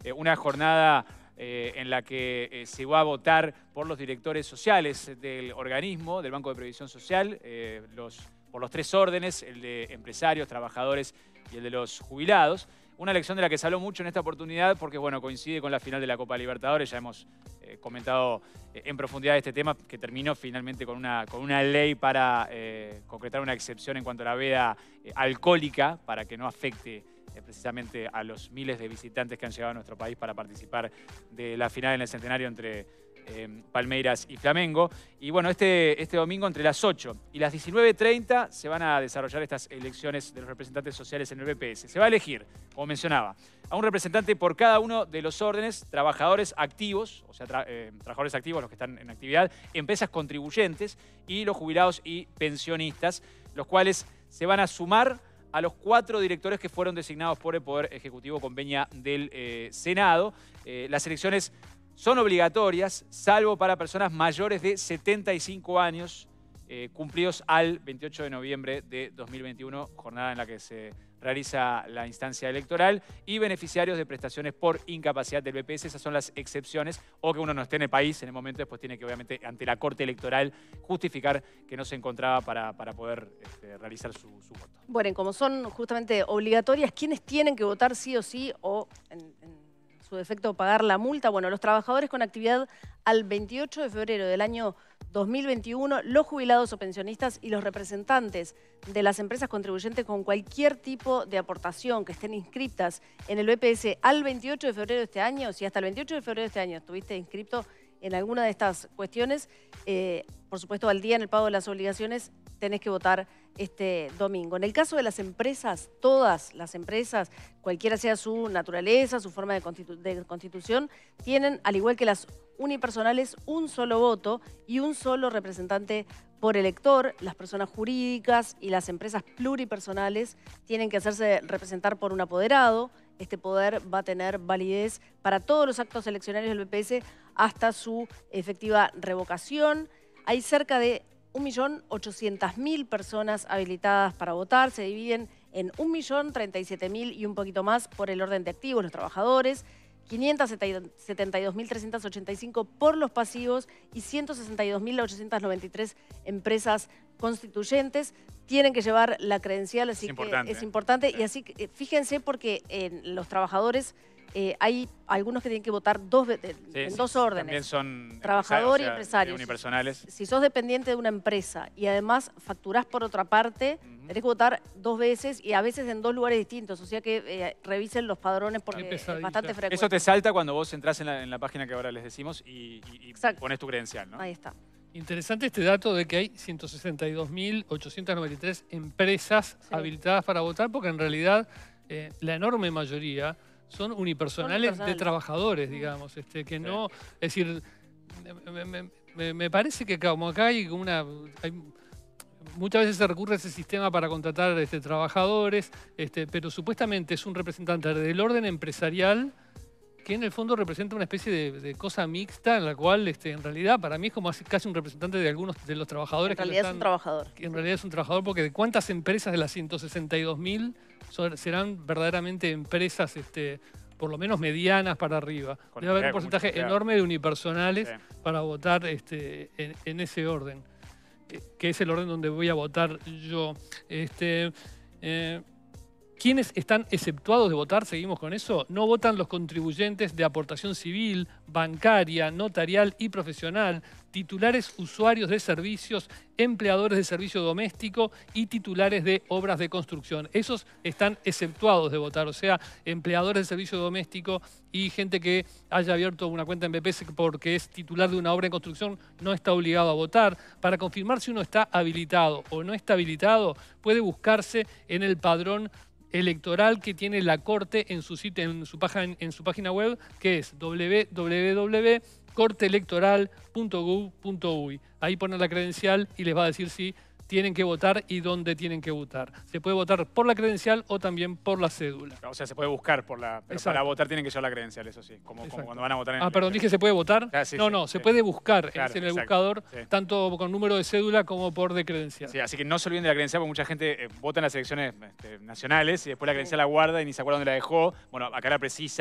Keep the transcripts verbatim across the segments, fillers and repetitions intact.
eh, una jornada eh, en la que eh, se va a votar por los directores sociales del organismo, del Banco de Previsión Social, eh, los, por los tres órdenes, el de empresarios, trabajadores y el de los jubilados. Una elección de la que se habló mucho en esta oportunidad porque, bueno, coincide con la final de la Copa Libertadores. Ya hemos eh, comentado eh, en profundidad este tema, que terminó finalmente con una, con una ley para eh, concretar una excepción en cuanto a la veda eh, alcohólica, para que no afecte eh, precisamente a los miles de visitantes que han llegado a nuestro país para participar de la final en el Centenario entre Eh, Palmeiras y Flamengo. Y bueno, este, este domingo entre las ocho y las diecinueve treinta se van a desarrollar estas elecciones de los representantes sociales en el B P S. Se va a elegir, como mencionaba, a un representante por cada uno de los órdenes, trabajadores activos, o sea, tra eh, trabajadores activos, los que están en actividad, empresas contribuyentes y los jubilados y pensionistas, los cuales se van a sumar a los cuatro directores que fueron designados por el Poder Ejecutivo con venia del eh, Senado. Eh, las elecciones son obligatorias, salvo para personas mayores de setenta y cinco años, eh, cumplidos al veintiocho de noviembre de dos mil veintiuno, jornada en la que se realiza la instancia electoral, y beneficiarios de prestaciones por incapacidad del B P S. Esas son las excepciones, o que uno no esté en el país en el momento, después tiene que, obviamente, ante la Corte Electoral, justificar que no se encontraba para, para poder este, realizar su, su voto. Bueno, y como son justamente obligatorias, ¿quiénes tienen que votar sí o sí o en, en su defecto pagar la multa? Bueno, los trabajadores con actividad al veintiocho de febrero del año dos mil veintiuno, los jubilados o pensionistas y los representantes de las empresas contribuyentes con cualquier tipo de aportación que estén inscritas en el B P S al veintiocho de febrero de este año. Si hasta el veintiocho de febrero de este año estuviste inscrito en alguna de estas cuestiones, eh, por supuesto al día en el pago de las obligaciones, tenés que votar este domingo. En el caso de las empresas, todas las empresas, cualquiera sea su naturaleza, su forma de, constitu de constitución, tienen, al igual que las unipersonales, un solo voto y un solo representante por elector. Las personas jurídicas y las empresas pluripersonales tienen que hacerse representar por un apoderado. Este poder va a tener validez para todos los actos eleccionarios del B P S hasta su efectiva revocación. Hay cerca de un millón ochocientas mil personas habilitadas para votar. Se dividen en un millón treinta y siete mil y un poquito más por el orden de activos, los trabajadores, quinientas setenta y dos mil trescientas ochenta y cinco por los pasivos y ciento sesenta y dos mil ochocientas noventa y tres empresas constituyentes. Tienen que llevar la credencial, así es que importante, es ¿eh? importante. Sí. Y así, que, fíjense, porque en los trabajadores eh, hay algunos que tienen que votar dos, en Sí, dos sí, órdenes. También son Trabajador o sea, y empresario. unipersonales. Si, si sos dependiente de una empresa y además facturás por otra parte, uh-huh, tenés que votar dos veces y a veces en dos lugares distintos. O sea que eh, revisen los padrones porque es bastante frecuente. Eso te salta cuando vos entrás en la, en la página que ahora les decimos y, y, y pones tu credencial, ¿no? Ahí está. Interesante este dato de que hay ciento sesenta y dos mil ochocientas noventa y tres empresas sí. habilitadas para votar, porque en realidad eh, la enorme mayoría son unipersonales, son unipersonales de trabajadores, digamos, este, que sí. no, es decir, me, me, me, me parece que como acá hay una... Hay, muchas veces se recurre a ese sistema para contratar este, trabajadores, este, pero supuestamente es un representante del orden empresarial que en el fondo representa una especie de, de cosa mixta en la cual este, en realidad para mí es como casi un representante de algunos de los trabajadores. En realidad que están, es un trabajador. Que en realidad es un trabajador, porque de cuántas empresas de las ciento sesenta y dos mil serán verdaderamente empresas este, por lo menos medianas para arriba. Con Debe haber un porcentaje mucho, enorme de unipersonales sí. para votar este, en, en ese orden, que, que es el orden donde voy a votar yo. Este, eh, ¿Quiénes están exceptuados de votar? Seguimos con eso. No votan los contribuyentes de aportación civil, bancaria, notarial y profesional, titulares usuarios de servicios, empleadores de servicio doméstico y titulares de obras de construcción. Esos están exceptuados de votar, o sea, empleadores de servicio doméstico y gente que haya abierto una cuenta en B P S porque es titular de una obra en construcción no está obligado a votar. Para confirmar si uno está habilitado o no está habilitado, puede buscarse en el padrón electoral que tiene la Corte en su sitio, en su página, en su página web, que es doble u doble u doble u punto corte electoral punto gov punto uy. Ahí ponen la credencial y les va a decir si tienen que votar y dónde tienen que votar. Se puede votar por la credencial o también por la cédula. O sea, se puede buscar por la... Pero para votar tienen que llevar la credencial, eso sí. Como, como cuando van a votar en Ah, perdón, dije se puede votar. Ah, sí, no, no, sí, se sí. puede buscar claro, en el exacto, buscador, sí. tanto con número de cédula como por de credencial. Sí, así que no se olviden de la credencial, porque mucha gente eh, vota en las elecciones este, nacionales y después la credencial sí. la guarda y ni se acuerda dónde la dejó. Bueno, acá la precisan.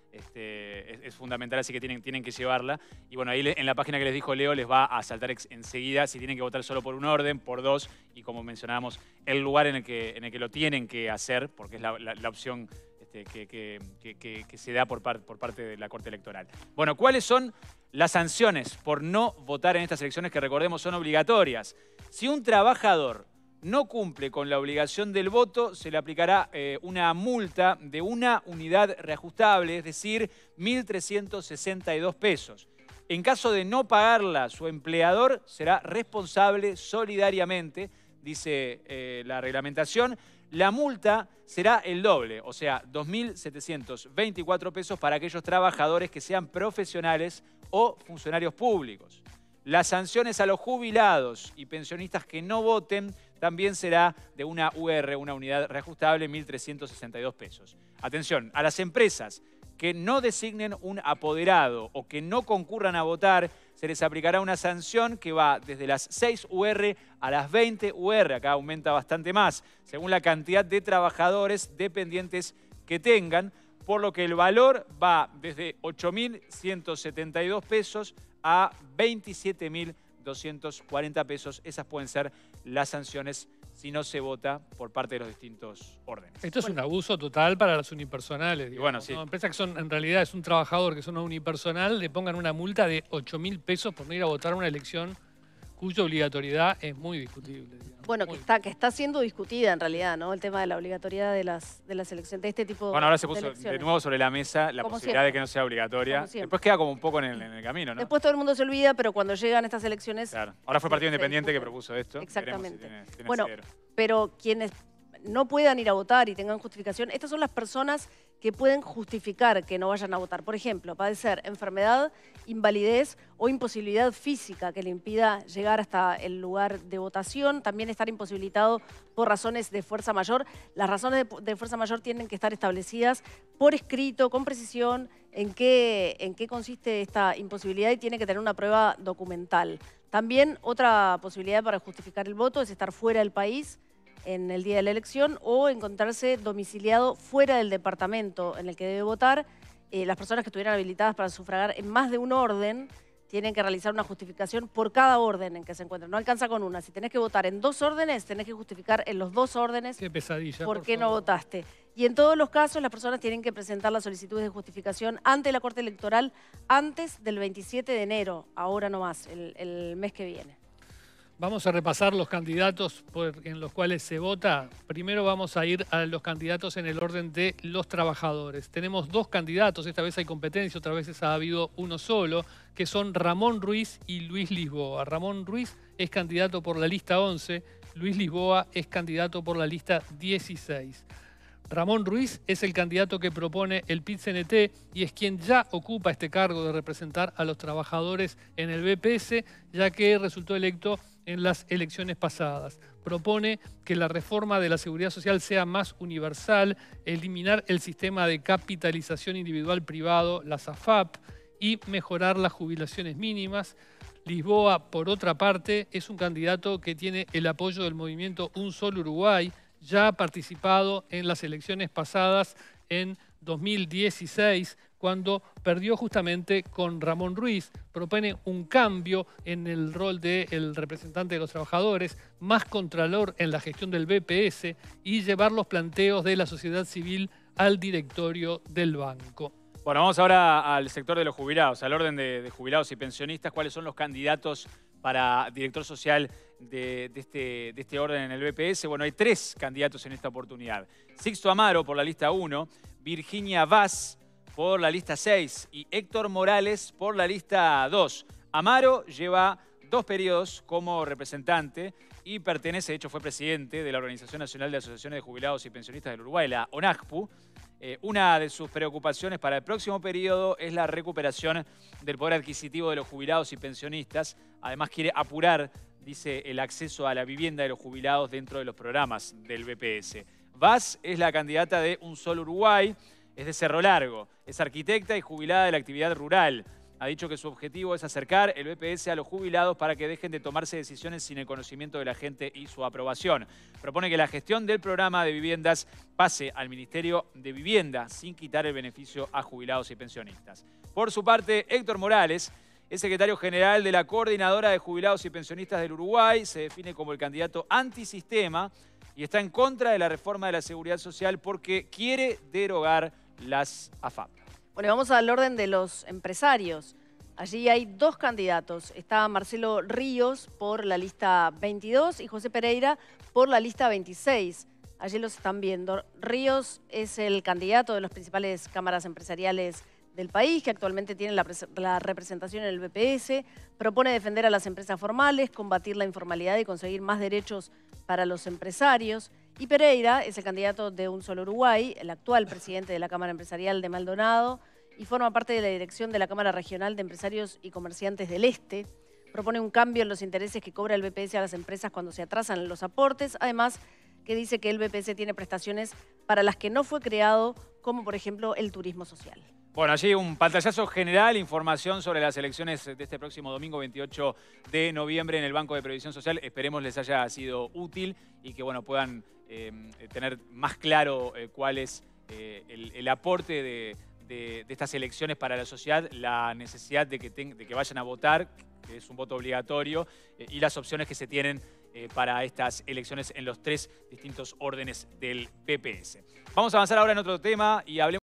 Este, es, es fundamental, así que tienen, tienen que llevarla. Y bueno, ahí le, en la página que les dijo Leo les va a saltar ex, enseguida si tienen que votar solo por un orden, por dos, y como mencionábamos, el lugar en el que, en el que lo tienen que hacer, porque es la, la, la opción este, que, que, que, que, que se da por, par, por parte de la Corte Electoral. Bueno, ¿cuáles son las sanciones por no votar en estas elecciones que, recordemos, son obligatorias? Si un trabajador no cumple con la obligación del voto, se le aplicará eh, una multa de una unidad reajustable, es decir, mil trescientos sesenta y dos pesos. En caso de no pagarla, su empleador será responsable solidariamente, dice eh, la reglamentación. La multa será el doble, o sea, dos mil setecientos veinticuatro pesos para aquellos trabajadores que sean profesionales o funcionarios públicos. Las sanciones a los jubilados y pensionistas que no voten también será de una U R, una unidad reajustable, mil trescientos sesenta y dos pesos. Atención, a las empresas que no designen un apoderado o que no concurran a votar, se les aplicará una sanción que va desde las seis U R a las veinte U R. Acá aumenta bastante más, según la cantidad de trabajadores dependientes que tengan, por lo que el valor va desde ocho mil ciento setenta y dos pesos a veintisiete mil doscientos cuarenta pesos. Esas pueden ser las sanciones si no se vota por parte de los distintos órdenes. Esto es bueno. un abuso total para las unipersonales. Digamos, bueno, sí. ¿no? Empresas que son, en realidad es un trabajador que es una unipersonal, le pongan una multa de ocho mil pesos por no ir a votar una elección cuya obligatoriedad es muy discutible. Digamos, bueno, muy que está, que está siendo discutida en realidad, ¿no? El tema de la obligatoriedad de las, de las elecciones, de este tipo de Bueno, ahora se puso de, de nuevo sobre la mesa la como posibilidad siempre. de que no sea obligatoria. Después queda como un poco en el, en el camino, ¿no? Después todo el mundo se olvida, pero cuando llegan estas elecciones... Claro. Ahora fue el Partido se, Independiente se que propuso esto. Exactamente. Si tiene, tiene bueno, pero quienes no puedan ir a votar y tengan justificación, estas son las personas que pueden justificar que no vayan a votar. Por ejemplo, padecer enfermedad, invalidez o imposibilidad física que le impida llegar hasta el lugar de votación. También estar imposibilitado por razones de fuerza mayor. Las razones de, de fuerza mayor tienen que estar establecidas por escrito, con precisión, en qué, en qué consiste esta imposibilidad y tiene que tener una prueba documental. También otra posibilidad para justificar el voto es estar fuera del país en el día de la elección o encontrarse domiciliado fuera del departamento en el que debe votar. Eh, las personas que estuvieran habilitadas para sufragar en más de un orden tienen que realizar una justificación por cada orden en que se encuentren. No alcanza con una. Si tenés que votar en dos órdenes, tenés que justificar en los dos órdenes qué pesadilla, por, por qué favor. no votaste. Y en todos los casos, las personas tienen que presentar las solicitudes de justificación ante la Corte Electoral antes del veintisiete de enero, ahora no más, el, el mes que viene. Vamos a repasar los candidatos por, en los cuales se vota. Primero vamos a ir a los candidatos en el orden de los trabajadores. Tenemos dos candidatos, esta vez hay competencia, otras veces ha habido uno solo, que son Ramón Ruiz y Luis Lisboa. Ramón Ruiz es candidato por la lista once, Luis Lisboa es candidato por la lista dieciséis. Ramón Ruiz es el candidato que propone el P I T C N T y es quien ya ocupa este cargo de representar a los trabajadores en el B P S, ya que resultó electo en las elecciones pasadas. Propone que la reforma de la seguridad social sea más universal, eliminar el sistema de capitalización individual privado, las A F A P, y mejorar las jubilaciones mínimas. Lisboa, por otra parte, es un candidato que tiene el apoyo del movimiento Un Solo Uruguay, ya ha participado en las elecciones pasadas en dos mil dieciséis, cuando perdió justamente con Ramón Ruiz. Propone un cambio en el rol del representante de los trabajadores, más contralor en la gestión del B P S y llevar los planteos de la sociedad civil al directorio del banco. Bueno, vamos ahora al sector de los jubilados, al orden de, de jubilados y pensionistas. ¿Cuáles son los candidatos para director social de, de, este, de este orden en el B P S? Bueno, hay tres candidatos en esta oportunidad. Sixto Amaro por la lista uno, Virginia Vaz por la lista seis y Héctor Morales por la lista dos. Amaro lleva dos periodos como representante y pertenece, de hecho fue presidente de la Organización Nacional de Asociaciones de Jubilados y Pensionistas del Uruguay, la ONACPU. Eh, una de sus preocupaciones para el próximo periodo es la recuperación del poder adquisitivo de los jubilados y pensionistas. Además quiere apurar, dice, el acceso a la vivienda de los jubilados dentro de los programas del B P S. Vaz es la candidata de Un Solo Uruguay, es de Cerro Largo, es arquitecta y jubilada de la actividad rural. ha dicho que su objetivo es acercar el B P S a los jubilados para que dejen de tomarse decisiones sin el conocimiento de la gente y su aprobación. Propone que la gestión del programa de viviendas pase al Ministerio de Vivienda sin quitar el beneficio a jubilados y pensionistas. Por su parte, Héctor Morales, es secretario general de la Coordinadora de Jubilados y Pensionistas del Uruguay, se define como el candidato antisistema y está en contra de la reforma de la Seguridad Social porque quiere derogar las A F A P. Bueno, vamos al orden de los empresarios. Allí hay dos candidatos. Está Marcelo Ríos por la lista veintidós y José Pereira por la lista veintiséis. Allí los están viendo. Ríos es el candidato de las principales cámaras empresariales del país, que actualmente tiene la, la representación en el B P S, propone defender a las empresas formales, combatir la informalidad y conseguir más derechos para los empresarios. Y Pereira es el candidato de Un Solo Uruguay, el actual presidente de la Cámara Empresarial de Maldonado, y forma parte de la dirección de la Cámara Regional de Empresarios y Comerciantes del Este. Propone un cambio en los intereses que cobra el B P S a las empresas cuando se atrasan los aportes, además que dice que el B P S tiene prestaciones para las que no fue creado, como por ejemplo el turismo social. Bueno, allí un pantallazo general, información sobre las elecciones de este próximo domingo veintiocho de noviembre en el Banco de Previsión Social. Esperemos les haya sido útil y que bueno, puedan eh, tener más claro eh, cuál es eh, el, el aporte de, de, de estas elecciones para la sociedad, la necesidad de que, ten, de que vayan a votar, que es un voto obligatorio, eh, y las opciones que se tienen eh, para estas elecciones en los tres distintos órdenes del B P S. Vamos a avanzar ahora en otro tema y hablemos